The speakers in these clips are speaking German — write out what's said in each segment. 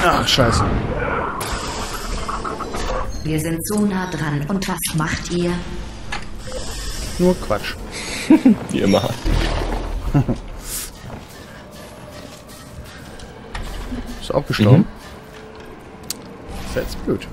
Ach, scheiße. Wir sind so nah dran. Und was macht ihr? Nur Quatsch. Wie immer. Ist auch gestorben. Ist jetzt blöd.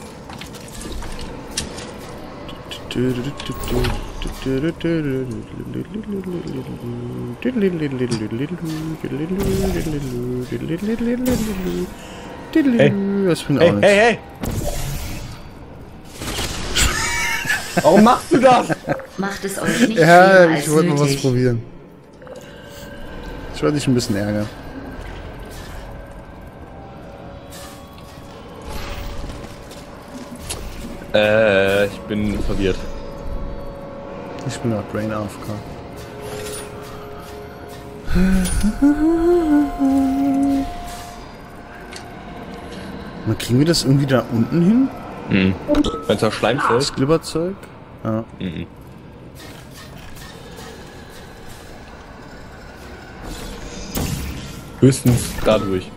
Hey. Das bringt auch nichts. Hey! Warum machst du das? Macht es euch nicht Ja, schwerer als ich wollte mal was nötig. probieren. Ich wollte dich ein bisschen ärgern. Ich bin verwirrt. Ich bin nach Brain AFK. Mal kriegen wir das irgendwie da unten hin? Mhm. Wenn es auch Schleimfeld? Das Glibberzeug? Ja. Mhm. Höchstens dadurch.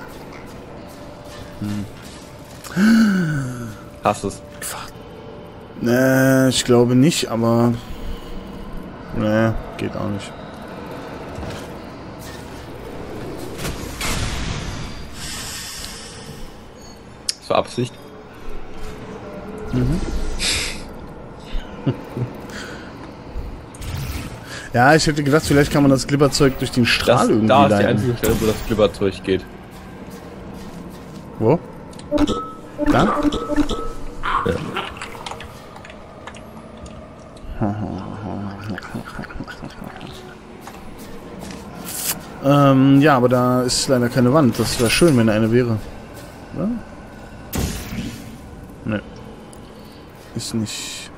Hast es. Ich glaube nicht, aber... Nee, geht auch nicht. Zur Absicht. Ja, ich hätte gedacht, vielleicht kann man das Glibberzeug durch den Strahl irgendwie Da ist die leiten. einzige Stelle, wo das Glibberzeug geht. Wo? Da? Ja. Ja, aber da ist leider keine Wand. Das wäre schön, wenn da eine wäre. Oder? Ne. Ist nicht...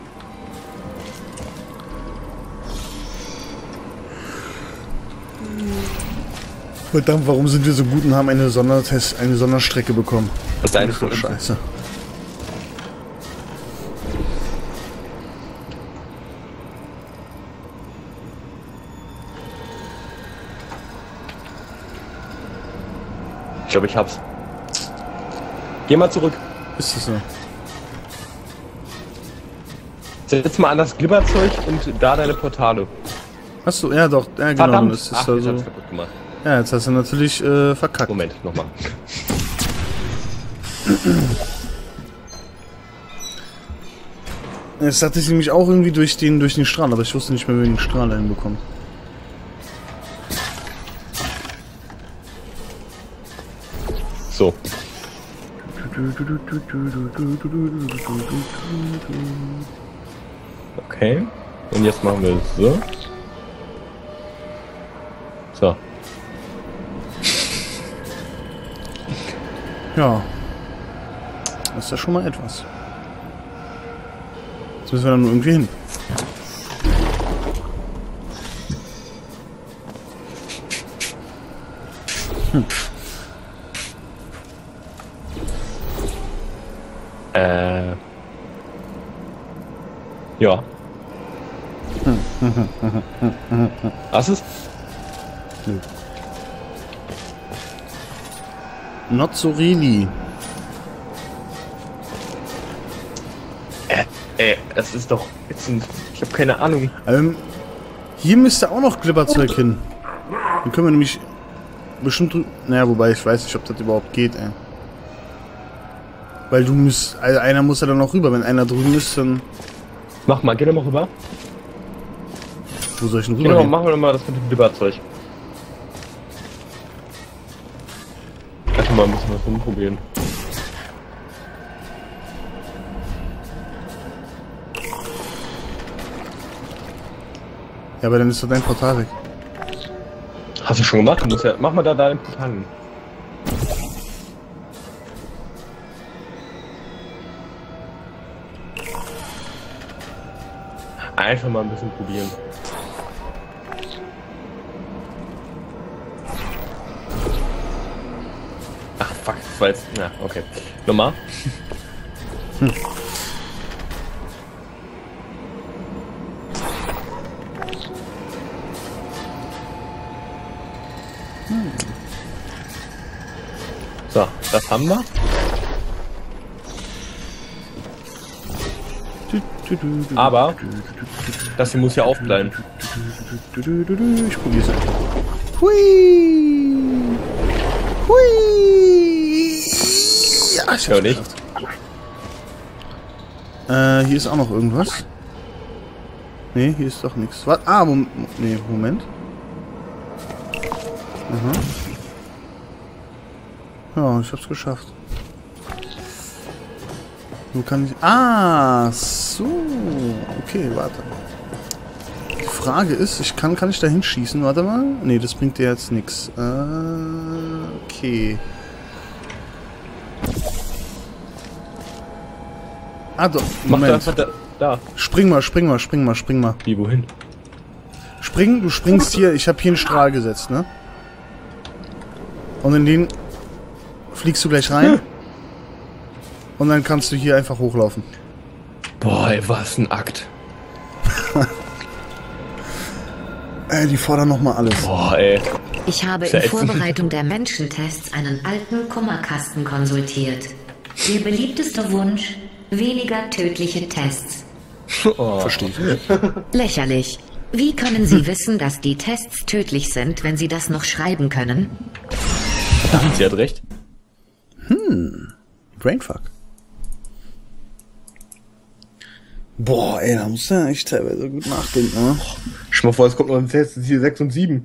Verdammt, warum sind wir so gut und haben eine Sonderstrecke bekommen? Das ist eine Ach, Stunde. Scheiße. Ich glaube, ich hab's. Geh mal zurück. Ist das so? Setz mal an das Glibberzeug und da deine Portale. Achso, ja doch, ja genau. Verdammt! Das ist Ach, jetzt also, hab's kaputt gemacht. ja, jetzt hast du natürlich verkackt. Moment, nochmal. Jetzt hatte ich nämlich auch irgendwie durch den Strahl, aber ich wusste nicht mehr, wie wir den Strahl hinbekommen. So. Okay. Und jetzt machen wir es so. So. Ja. Das ist ja schon mal etwas. Jetzt müssen wir dann nur irgendwie hin. Ja. Was ist? Not so really. Das ist doch jetzt ein... Ich habe keine Ahnung. Hier müsste auch noch Glibberzeug hin. Dann können wir nämlich bestimmt drüber... Naja, wobei ich weiß nicht, ob das überhaupt geht, ey. Weil du musst... Also einer muss ja dann noch rüber. Wenn einer drüben ist, dann... Mach mal, geh doch mal rüber. Wo soll ich denn rüber Genau, gehen? machen wir doch mal das mit dem Glibberzeug. Einfach mal ein bisschen was rumprobieren. Ja, aber dann ist doch dein Portal weg. Hast du schon gemacht? Du musst ja... Mach mal da deinen Portal hin. Einfach mal ein bisschen probieren. Ach fuck, das war jetzt... Na, okay. Nochmal. So. Das haben wir. Aber das hier muss ja aufbleiben. Ich probier's einfach. Hui! Hui! Ja, ich höre nicht. Hier ist auch noch irgendwas. Nee, hier ist doch nichts. Was? Ah, Moment. Aha. Ja, ich hab's geschafft. Wo kann ich... Ah, so. Okay, warte. Die Frage ist, kann ich da hinschießen? Warte mal. Nee, das bringt dir jetzt nichts. Okay. Ah, doch. Moment. Mach doch einfach da. Spring mal. Wie, wohin? Du springst hier. Ich habe hier einen Strahl gesetzt, ne? Und in den fliegst du gleich rein. Und dann kannst du hier einfach hochlaufen. Boah, ey, was ein Akt. Ey, die fordern nochmal alles. Boah, ey. Ich habe in Vorbereitung der Menschentests einen alten Kummerkasten konsultiert. Ihr beliebtester Wunsch? Weniger tödliche Tests. Oh. Verstehe. Lächerlich. Wie können Sie wissen, dass die Tests tödlich sind, wenn Sie das noch schreiben können? Sie hat recht. Brainfuck. Boah, ey, da musst du ja echt teilweise gut nachdenken, ne? Schau mal vor, es kommt noch ein Test, hier 6 und 7.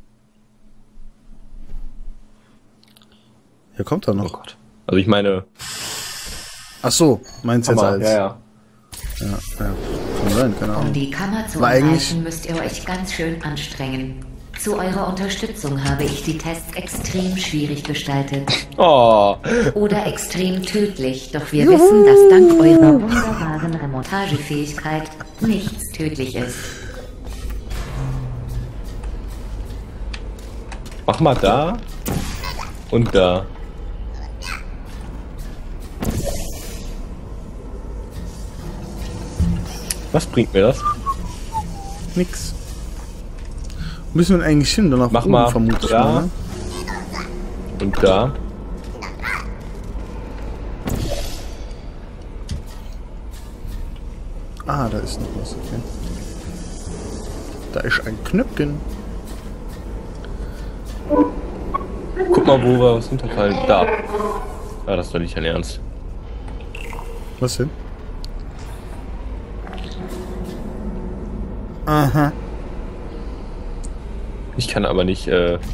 Hier kommt er Oh noch. Gott. Also ich meine... Ach so, meinst du jetzt als... Ja. Ja. Kann sein, keine Um Ahnung. die Kammer zu War eigentlich- erreichen, müsst ihr euch ganz schön anstrengen. Zu eurer Unterstützung habe ich die Tests extrem schwierig gestaltet. Oh. Oder extrem tödlich, doch wir wissen, dass dank eurer wunderbaren Remontagefähigkeit nichts tödlich ist. Mach mal da. Und da. Was bringt mir das? Nix. Wo müssen wir denn eigentlich hin? Danach Mach mal vermutlich da. mal, ne? Und da. Ah, da ist noch was, okay. Da ist ein Knöpfchen. Guck mal, wo wir was runterfallen. Da. Ah, das ist doch nicht dein Ernst. Was denn? Aha. Ich kann aber nicht,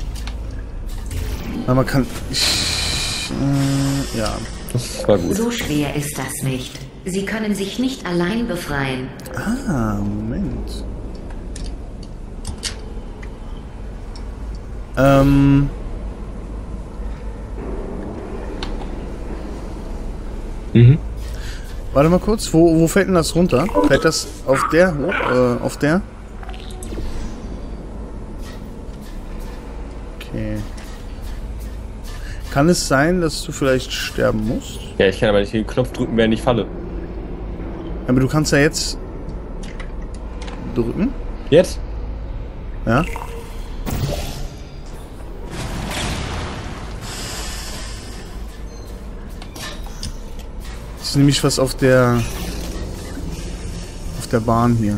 Na, man kann... ja. das war gut. So schwer ist das nicht. Sie können sich nicht allein befreien. Ah, Moment. Mhm. Warte mal kurz, wo fällt denn das runter? Fällt das auf der hoch? Auf der? Okay. Kann es sein, dass du vielleicht sterben musst? Ja, ich kann aber nicht den Knopf drücken, während ich falle. Aber du kannst ja jetzt drücken. Jetzt? Ja. Das ist nämlich was auf der Bahn hier.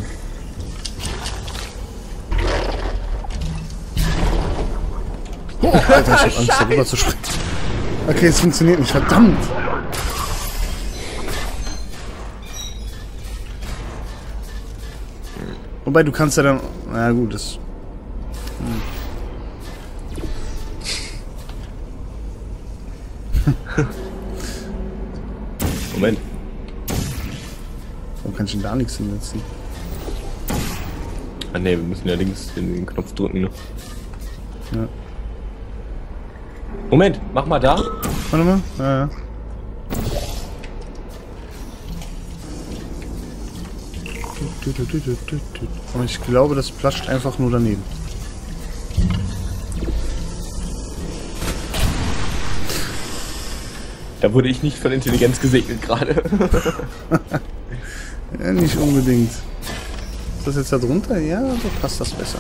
Oh, Alter, ich hab Angst, darüber zu springen. Okay, es funktioniert nicht, verdammt! Wobei, du kannst ja dann... Na gut, das... Moment. Warum kann ich denn da nichts hinsetzen? Ah ne, wir müssen ja links den Knopf drücken, ne? Ja. Moment, mach mal da. Warte mal. Ja, ja. Aber ich glaube, das platscht einfach nur daneben. Da wurde ich nicht von Intelligenz gesegnet gerade. Ja, nicht unbedingt. Ist das jetzt da drunter? Ja, so passt das besser.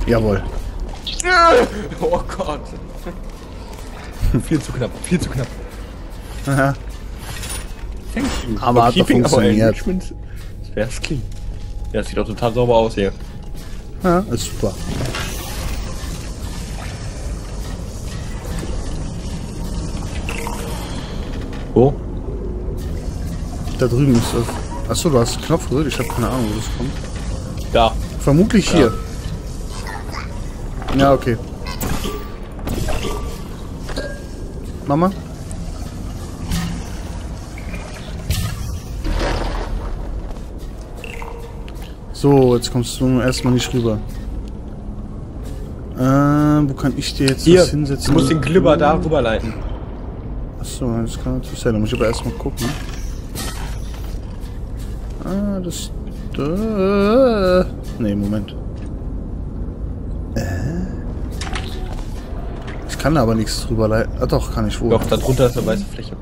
Jawohl. Oh Gott. Viel zu knapp, viel zu knapp. Aha. Thank you. Aber hat doch funktioniert. Das wär's clean. Ja, das sieht doch total sauber aus hier. Ja, ist super. Wo? Da drüben ist das. Achso, du hast einen Knopf gerührt. Ich habe keine Ahnung, wo das kommt. Da. Vermutlich hier. Ja, okay. Mama? So, jetzt kommst du erstmal nicht rüber. Wo kann ich dir jetzt Hier, was hinsetzen? du musst den Glibber da rüberleiten. Achso, das kann natürlich sein. Da muss ich aber erstmal gucken. Ah, das... Nee, Moment. Ich kann da aber nichts drüber leiten. Ah doch, kann ich wohl. Doch, da drunter ist eine weiße Fläche.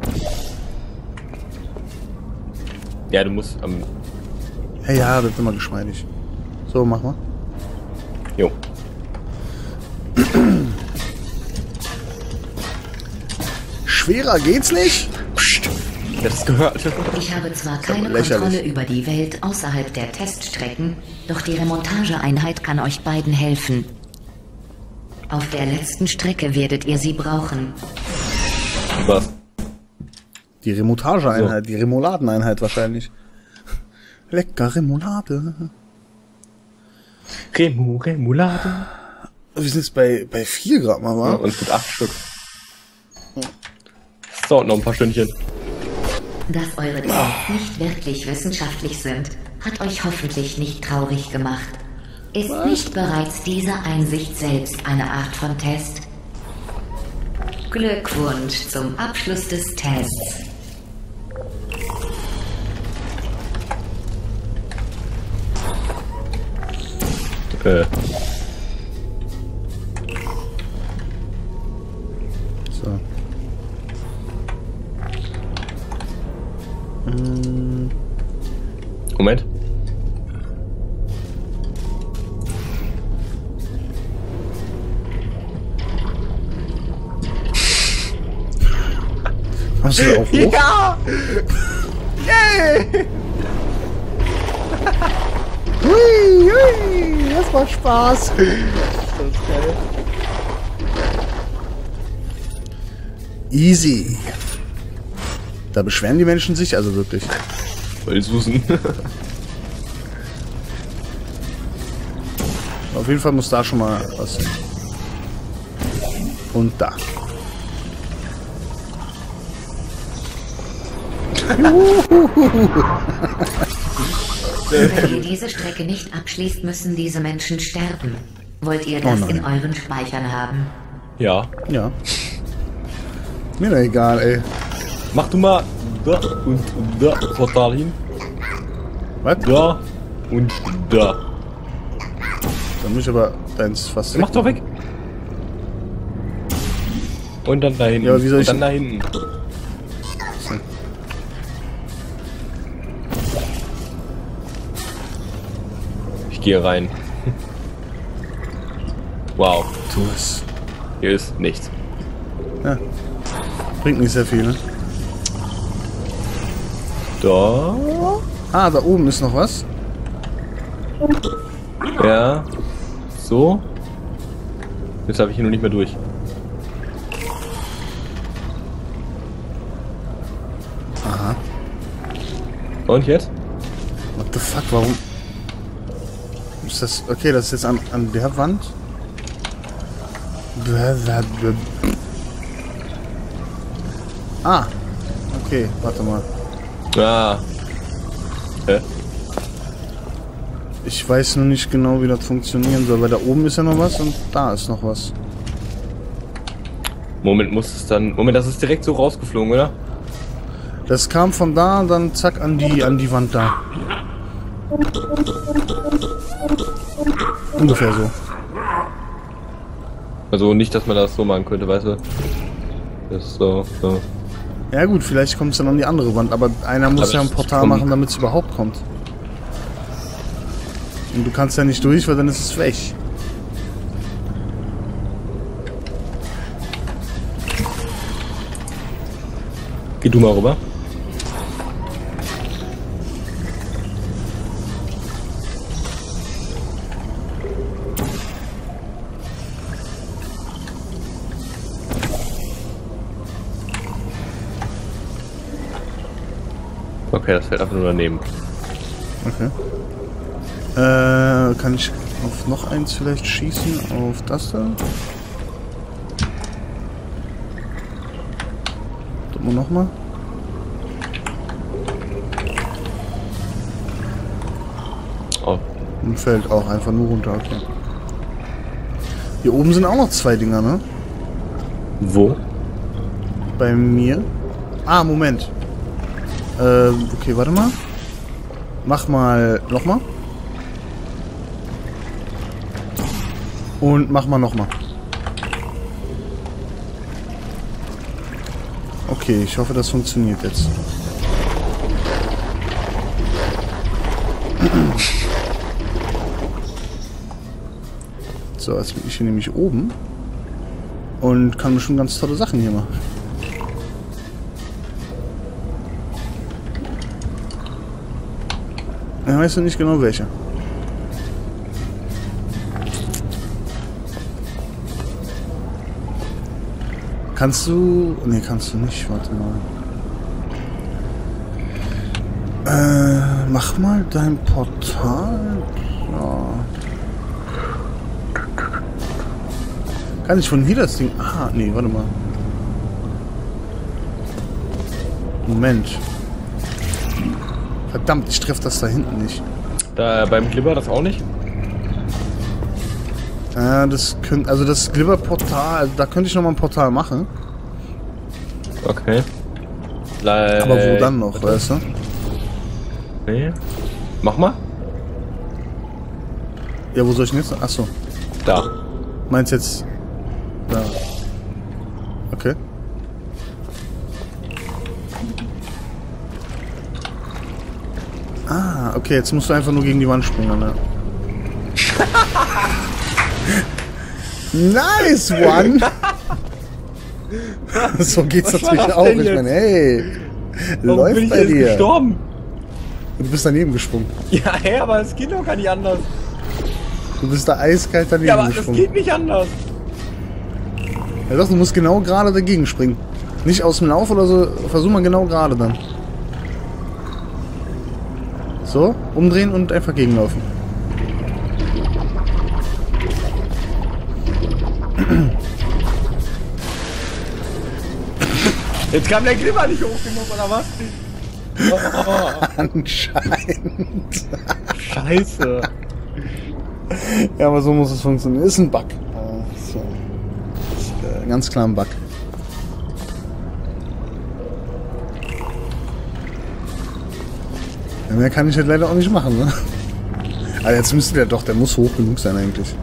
Ja, du musst am... Hey, ja, das ist immer geschmeidig. So, mach mal. Jo. Schwerer geht's nicht? Psst. Ja, das gehört. Ich habe zwar keine lächerlich. Kontrolle über die Welt außerhalb der Teststrecken, doch die Remontageeinheit kann euch beiden helfen. Auf der letzten Strecke werdet ihr sie brauchen. Was? Die Remontageeinheit, die Remouladeneinheit wahrscheinlich. Lecker Remoulade. Remoulade. Wir sind jetzt bei 4 Grad mal, Ja, wa? und mit 8 Stück. Das dauert noch ein paar Stündchen. Dass eure Tests nicht wirklich wissenschaftlich sind, hat euch hoffentlich nicht traurig gemacht. Ist nicht bereits diese Einsicht selbst eine Art von Test? Glückwunsch zum Abschluss des Tests. So. Moment. Hast du da auch hoch? Ja! Yay! Hui, hui, das macht Spaß. Das ist geil. Easy. Da beschweren die Menschen sich also wirklich. Voll Susen. Auf jeden Fall muss da schon mal was hin. Und da. Wenn ihr diese Strecke nicht abschließt, müssen diese Menschen sterben. Wollt ihr das nein. in euren Speichern haben? Ja. Ja. Mir doch egal, ey. Mach du mal da und da Portal hin. Was? Da und da. Dann muss ich aber deins fast Mach doch weg. Und dann da hinten. Ja, aber wie soll ich- Und dann da hinten. Ich gehe rein. Wow. Tu es. Hier ist nichts. Ja. Bringt nicht sehr viel, ne? Da. Ah, da oben ist noch was. Ja. So. Jetzt habe ich hier noch nicht mehr durch. Aha. Und jetzt? What the fuck, warum? Ist das... Okay, das ist jetzt an der Wand. Ah. Okay, warte mal. Ah. Hä? Ich weiß nur nicht genau, wie das funktionieren soll, weil da oben ist ja noch was und da ist noch was. Moment, muss es dann... Moment, das ist direkt so rausgeflogen, oder? Das kam von da und dann zack an die Wand da. Ungefähr so. Also nicht, dass man das so machen könnte, weißt du? Das ist so... Ja gut, vielleicht kommt es dann an die andere Wand, aber einer muss Aber ja ein es Portal kommt- machen, damit es überhaupt kommt. Und du kannst ja nicht durch, weil dann ist es weg. Geh du mal rüber. Okay, das fällt einfach nur daneben. Okay. Kann ich auf noch eins vielleicht schießen? Auf das da? Tun wir nochmal. Oh. Und fällt auch einfach nur runter, okay. Hier oben sind auch noch 2 Dinger, ne? Wo? Bei mir. Ah, Moment. Okay, warte mal. Mach mal nochmal. Und mach mal nochmal. Okay, ich hoffe, das funktioniert jetzt. So, jetzt bin ich hier nämlich oben. Und kann bestimmt ganz tolle Sachen hier machen. Ich weiß nicht genau welche. Kannst du... Ne, kannst du nicht. Warte mal. Mach mal dein Portal. Ja. Kann ich von hier das Ding... Ah, nee, warte mal. Moment. Verdammt, ich treffe das da hinten nicht. Da beim Glibber das auch nicht? Das könnte, also das Glibber-Portal, da könnte ich noch mal ein Portal machen. Okay. Aber wo dann noch, weißt du? Nee. Mach mal. Ja, wo soll ich denn jetzt? Achso. Da. Meinst jetzt? Da. Okay. Ah, okay, jetzt musst du einfach nur gegen die Wand springen, ne? Nice one! So geht's natürlich auch. Ich meine, hey, läuft bin ich bei jetzt dir. gestorben? Du bist daneben gesprungen. Ja, hä, aber es geht doch gar nicht anders. Du bist da eiskalt daneben Ja, aber das gesprungen. geht nicht anders. Ja doch, du musst genau gerade dagegen springen. Nicht aus dem Lauf oder so, versuch mal genau gerade dann. So, umdrehen und einfach gegenlaufen. Jetzt kam der Glibber nicht hoch genug, oder was? Oh, Anscheinend. Scheiße. Ja, aber so muss es funktionieren. Ist ein Bug. So. Ist, ganz klar ein Bug. Ja, mehr kann ich halt leider auch nicht machen, ne? Aber jetzt müsste der doch, der muss hoch genug sein eigentlich.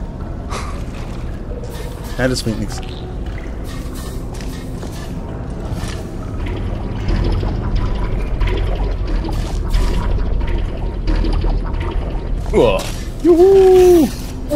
Ja, das bringt nichts. Oh. Juhu!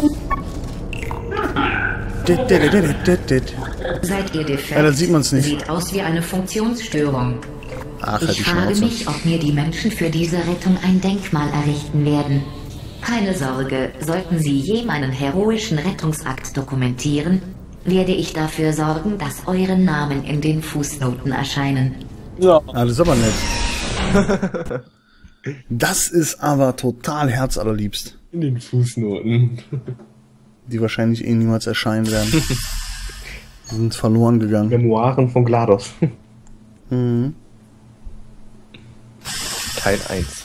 Seid ihr defekt? Ja, da sieht man's nicht. Sieht aus wie eine Funktionsstörung. Ach, halt die Ich frage Schnauze. mich, ob mir die Menschen für diese Rettung ein Denkmal errichten werden. Keine Sorge, sollten sie je meinen heroischen Rettungsakt dokumentieren, werde ich dafür sorgen, dass eure Namen in den Fußnoten erscheinen. Ja. Ah, das ist aber nett. Das ist aber total herzallerliebst. In den Fußnoten. Die wahrscheinlich eh niemals erscheinen werden. Die sind verloren gegangen. Memoiren von GLaDOS. Mhm. Teil 1.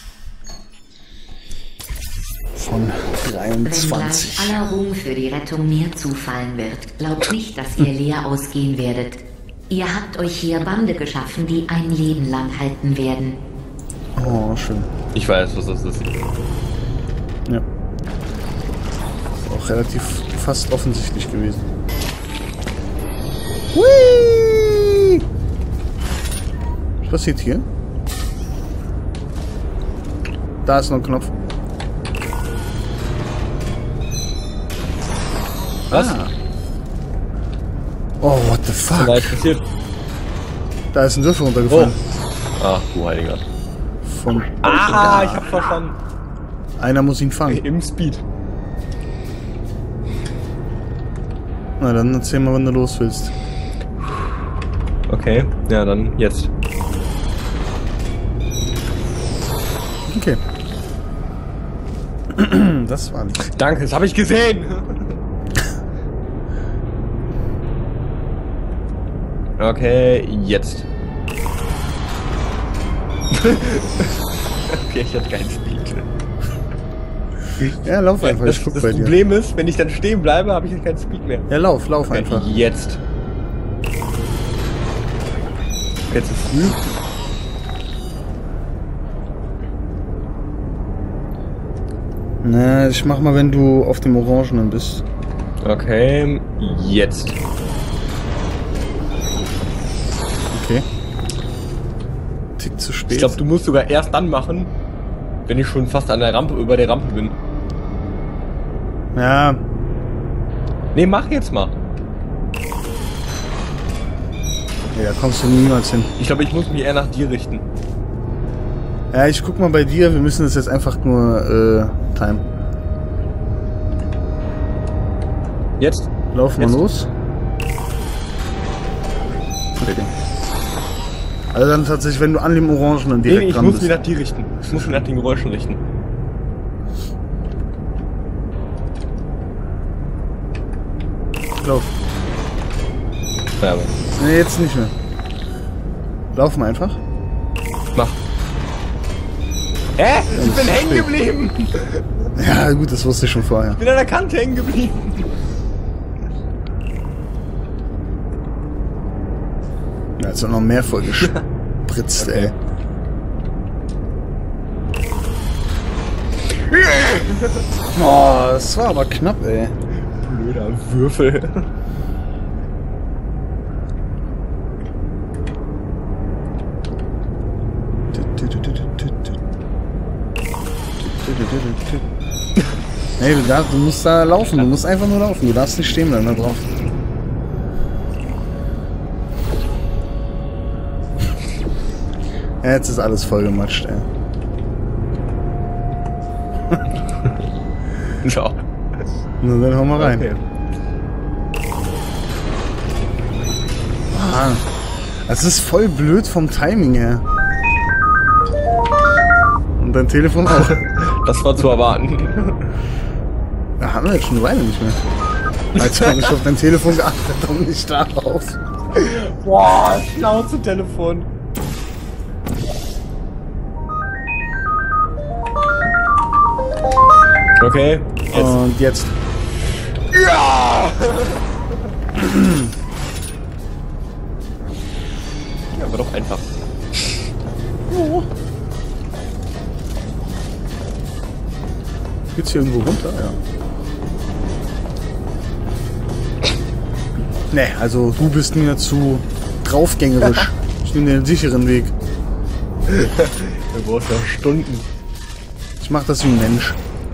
Von Wenn 23. gleich aller Ruhm für die Rettung mir zufallen wird, glaubt nicht, dass ihr leer ausgehen werdet. Ihr habt euch hier Bande geschaffen, die ein Leben lang halten werden. Oh, schön. Ich weiß, was das ist. Ja. Ist auch relativ fast offensichtlich gewesen. Hui! Was passiert hier? Da ist noch ein Knopf. Was? Ah. Oh, what the fuck? Was passiert? Da ist ein Würfel runtergefallen. Oh. Ach, du Heiliger. Von Ah, ich hab verstanden. einer muss ihn fangen. Im Speed. Na dann erzähl mal, wann du los willst. Okay, ja dann jetzt. Okay. Das war nicht. Danke, das habe ich gesehen. Okay, jetzt. Okay, ich hatte keinen Speed. Ja, lauf einfach, ich guck Das bei dir. Problem ist, wenn ich dann stehen bleibe, habe ich jetzt keinen Speed mehr. Ja, lauf Okay, einfach. jetzt. Jetzt ist früh. Na, ich mach mal, wenn du auf dem Orangenen bist. Okay, jetzt. Okay. Tick zu spät. Ich glaube, du musst sogar erst dann machen, wenn ich schon fast an der Rampe, über der Rampe bin. Ja, Nee, mach jetzt mal. nee, da kommst du niemals hin. Ich glaube, ich muss mich eher nach dir richten. Ja, ich guck mal bei dir, wir müssen das jetzt einfach nur timen. Jetzt? Lauf mal Jetzt. los. Okay. Also dann tatsächlich, wenn du an dem Orangenen direkt Nee, ich dran muss bist. mich nach dir richten. Ich muss mich nach den Geräuschen richten. Lauf. Ja, aber Nee, jetzt nicht mehr. Lauf mal einfach. mach. Hä? Ich bin ist hängen spät. geblieben. Ja, gut, das wusste ich schon vorher. Ich bin an der Kante hängen geblieben. Ja, jetzt auch noch mehr voll gespritzt, Okay. ey. Oh, das war aber knapp, ey. Blöder Würfel. Hey, du musst da laufen, du musst einfach nur laufen, du darfst nicht stehen bleiben da drauf. Ja, jetzt ist alles voll gematscht, ey. Schau. Na, dann hau mal rein. Okay. Ah, das ist voll blöd vom Timing her. Und dein Telefon auch. Das war zu erwarten. Da haben wir jetzt schon eine Weile nicht mehr. Als ich eigentlich auf dein Telefon geachtet und nicht darauf. Boah, Schnauze Telefon. Okay, jetzt. Und jetzt. Ja! Ja, war doch einfach. Geht's hier irgendwo runter? Ja. Nee, also du bist mir zu draufgängerisch. Ich nehme den sicheren Weg. Du brauchst ja Stunden. Ich mach das wie ein Mensch.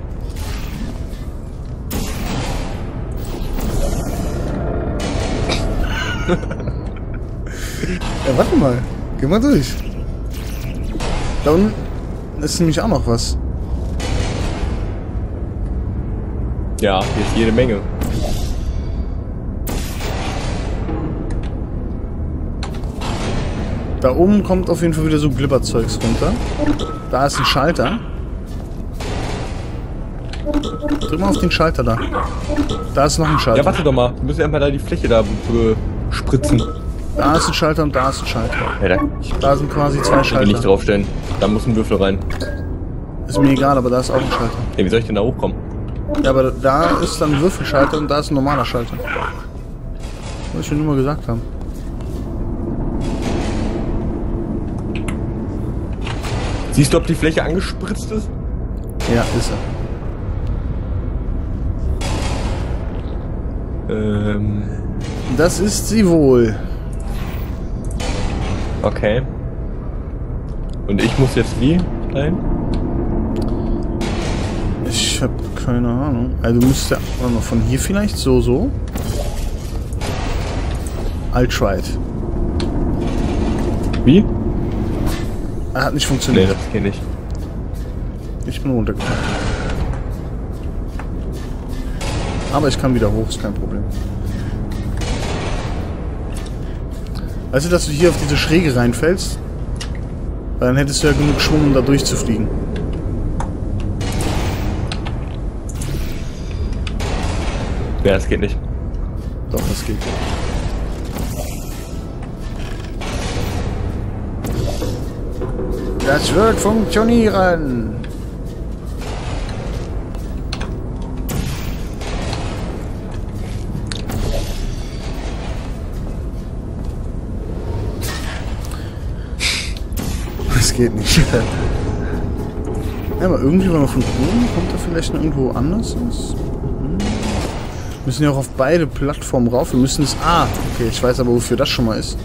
Ja, warte mal. Geh mal durch. Da unten ist nämlich auch noch was. Ja, hier ist jede Menge. Da oben kommt auf jeden Fall wieder so Glibberzeugs runter. Da ist ein Schalter. Drück mal auf den Schalter da. Da ist noch ein Schalter. Ja, warte doch mal. Wir müssen einfach da die Fläche da spritzen. Da ist ein Schalter und da ist ein Schalter. Ja, da Da sind quasi zwei kann ich nicht Schalter. draufstellen. Da muss ein Würfel rein. Ist mir egal, aber da ist auch ein Schalter. Ja, wie soll ich denn da hochkommen? Ja, aber da ist dann ein Würfelschalter und da ist ein normaler Schalter. Was ich schon immer gesagt haben. Siehst du, ob die Fläche angespritzt ist? Ja, ist er. Das ist sie wohl. Okay. Und ich muss jetzt wie dahin? Ich habe keine Ahnung. Also du musst ja warte mal, von hier vielleicht so. I'll try it. Wie? Er hat nicht Nee, funktioniert. das geht nicht. Ich bin runtergefallen. Aber ich kann wieder hoch, ist kein Problem. Weißt du, dass du hier auf diese Schräge reinfällst? Weil dann hättest du ja genug Schwung, um da durchzufliegen. Ja, das geht nicht. Doch, das geht. Das wird funktionieren. Das geht nicht. Ja, aber irgendwie, wenn man von oben kommt, da vielleicht noch irgendwo anders ist. Wir müssen ja auch auf beide Plattformen rauf. Wir müssen es... Ah, okay, ich weiß aber, wofür das schon mal ist.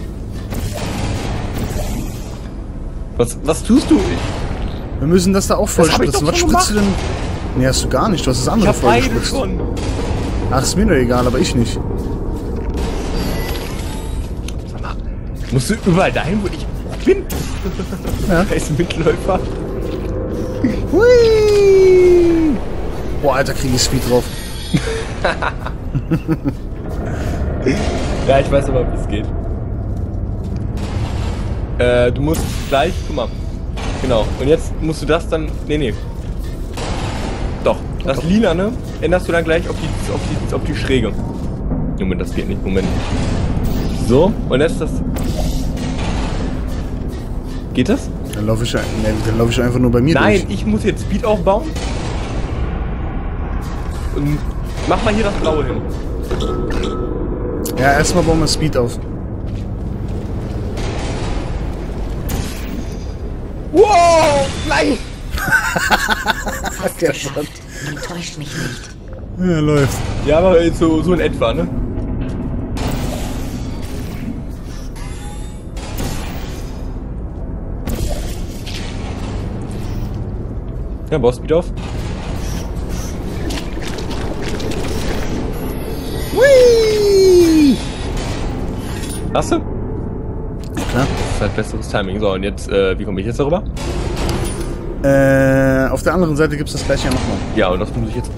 Was tust du? Wir müssen das da auch voll hab ich spritzen. doch Was schon spritzt du denn? Nee, hast du gar nicht. Du hast das Ich andere hab voll beide gespritzt. schon. Ach, ist mir doch egal, aber ich nicht. Sag mal, musst du überall dahin, wo ich bin? Ja. Er ist ein Mitläufer. Hui! Boah, Alter, krieg ich Speed drauf. Ja, ich weiß aber, wie es geht. Du musst gleich, guck mal. Genau. Und jetzt musst du das dann. Nee. Doch. Das Lila, ne? Änderst du dann gleich auf die Schräge. Moment, das geht nicht. Moment. So, und jetzt das. Geht das? Dann laufe ich, dann lauf ich einfach nur bei mir Nein, durch. ich muss jetzt Speed aufbauen. Und mach mal hier das Blaue hin. Ja, erstmal bauen wir Speed auf. Wow! Nein! Der Shot. Enttäuscht mich nicht. Ja, läuft. Ja, aber so in etwa, ne? Ja, baust Speed auf. Hui! Hast du? Klar. Das ist halt besseres Timing. So, und jetzt, wie komme ich jetzt darüber? Auf der anderen Seite gibt's das gleiche ja nochmal. Ja, und das muss ich jetzt.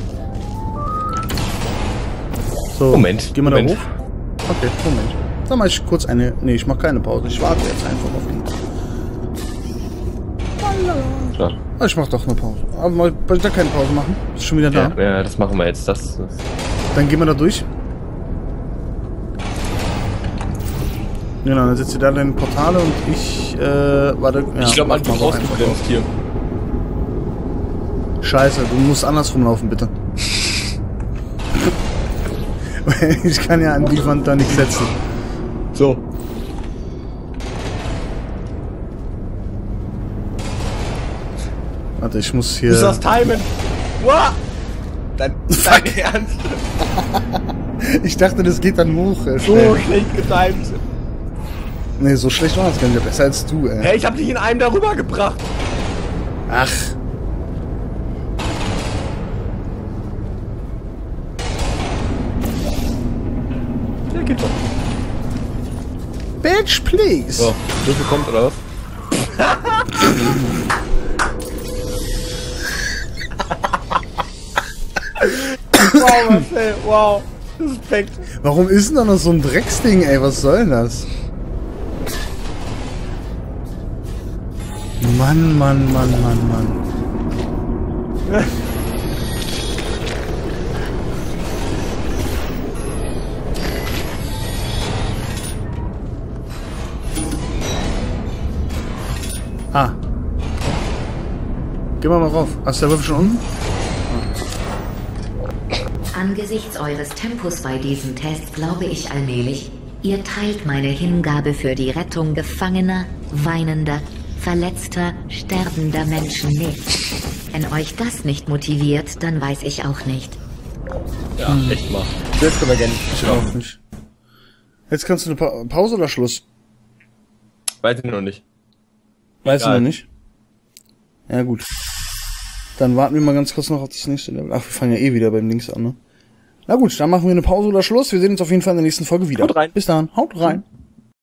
So, Moment, Gehen wir da Moment. hoch? Okay, Moment. Dann mach ich kurz eine... Nee, ich mach keine Pause. Ich warte jetzt einfach auf ihn. Ja, Ah, ich mach doch eine Pause. Aber wollte ich da keine Pause machen? Ist schon wieder da? ja, das machen wir jetzt. Das Dann gehen wir da durch. Genau, dann setzt ihr da deine Portale und ich, warte. Ja, ich glaube, man mach mal brauchst einfach ausgebremst hier. auf. Scheiße, du musst andersrum laufen, bitte. Ich kann ja an die Wand da nicht setzen. So. Warte, ich muss hier... Ist das timen? Wow! Dein Ernst? Ich dachte, das geht dann hoch. So Schnell. schlecht getimt. Nee, so schlecht war das gar nicht. Besser als du, ey. Hey, ich hab dich in einem darüber gebracht. Ach. Ja, geht doch. Bitch, please. So, Würfel kommt oder was? Wow, Marcel, wow. Respekt. Warum ist denn da noch so ein Drecksding, ey? Was soll denn das? Mann, Mann, Mann, Mann, Mann. Ah. Gehen wir mal rauf. Hast du der Würfel schon unten? Angesichts eures Tempos bei diesem Test glaube ich allmählich, ihr teilt meine Hingabe für die Rettung gefangener, weinender, verletzter, sterbender Menschen nicht. Wenn euch das nicht motiviert, dann weiß ich auch nicht. Ja, echt mal. Jetzt können wir gerne. Ich auch nicht. Jetzt kannst du eine Pause oder Schluss? Weiß ich noch nicht. Weißt du Egal. noch nicht? Ja, gut. Dann warten wir mal ganz kurz noch auf das nächste Level. Ach, wir fangen ja eh wieder beim Links an, ne? Na gut, dann machen wir eine Pause oder Schluss. Wir sehen uns auf jeden Fall in der nächsten Folge wieder. Haut rein. Bis dann. Haut rein.